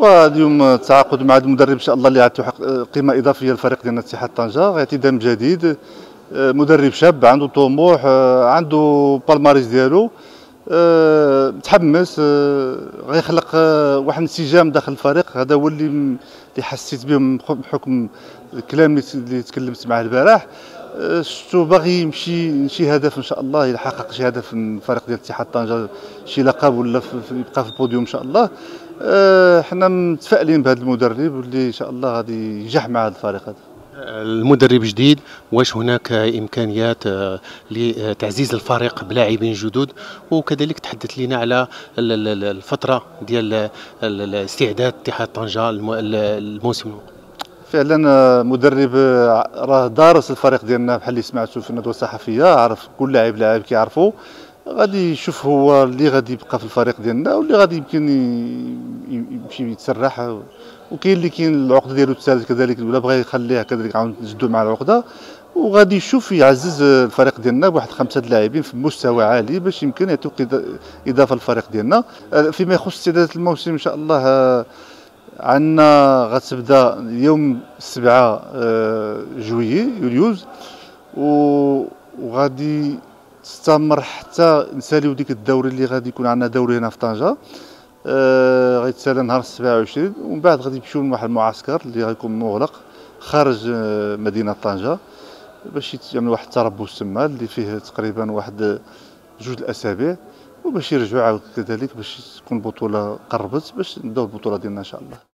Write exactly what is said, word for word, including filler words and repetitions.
واليوم تعاقد مع هذا المدرب ان شاء الله اللي غتحقق قيمه اضافيه للفريق ديالنا اتحاد طنجه، غيعطي دم جديد. آه، مدرب شاب عنده طموح، آه، عنده بالماريس ديالو، آه، متحمس، آه، غيخلق آه، واحد الانسجام داخل الفريق. هذا هو اللي م- اللي حسيت به من بحكم الكلام اللي ت- اللي تكلمت معاه البارح. آه، شفتو باغي يمشي شي هدف ان شاء الله، الى حقق شي هدف من الفريق ديال اتحاد طنجه، شي لقب ولا في- في- يبقى في البوديوم ان شاء الله. آه، حنا متفائلين بهذا المدرب واللي ان شاء الله غادي ينجح مع هذا الفريق هذا. المدرب جديد، واش هناك امكانيات آه، لتعزيز الفريق بلاعبين جدد؟ وكذلك تحدث لنا على ال- ال- ال- الفتره ديال ال- ال- استعداد اتحاد طنجه الم- ال- الموسم المقبل. فعلا آه، مدرب آه، راه دارس الفريق ديالنا بحال اللي سمعتو في الندوه الصحفيه، عرف كل لاعب لاعب كيعرفو. غادي يشوف هو اللي غادي يبقى في الفريق ديالنا واللي غادي يمكن ي- ي- يمشي يتسرح. وكاين اللي كاين العقده ديالو تسالت كذلك ولا بغى يخليها كذلك عاود نجدو مع العقده. وغادي يشوف يعزز الفريق ديالنا بواحد خمسه د اللاعبين في مستوى عالي باش يمكن يعطيو إضا- اضافه للفريق ديالنا. آه، فيما يخص استعدادات الموسم ان شاء الله، آه، عندنا غتبدا يوم سبعة آه، جويي يوليوز، و- وغادي تستمر حتى نساليو ديك الدوري اللي غادي يكون عندنا دوري هنا في طنجة. آه غيتسالى نهار سبعة وعشرين، ومن بعد غادي يمشيو لواحد المعسكر اللي غيكون مغلق خارج آه مدينة طنجة باش يعملوا واحد التربص تما اللي فيه تقريبا واحد جوج الاسابيع، وباش يرجعوا عاود كذلك باش تكون البطولة قربت باش نبداو البطولة ديالنا ان شاء الله.